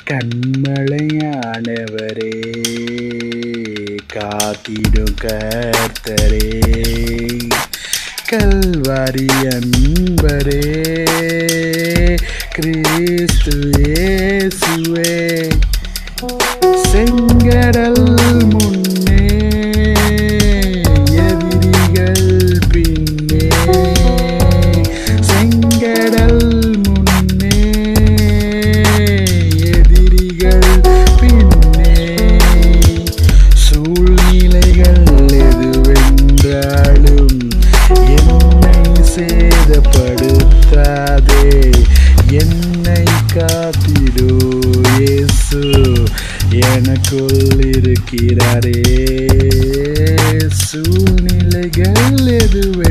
கண்மலையானவரே, காத்திடும் கர்த்தரே, கல்வாரி அன்பரே, கிறிஸ்து இயேசுவே, செங்கடல் முன்னே எதிரிகள் பின்னே, செங்கடல் முன்னே எதிரிகள் பின்னே, சூழ்நிலைகள் எதுவென்றாலும் என்னை சேதப்படுத்தாதே, என்னை காத்திடு இயேசு எனக்குள் இருக்கிறாரே. சூழ்நிலைகள் எதுவே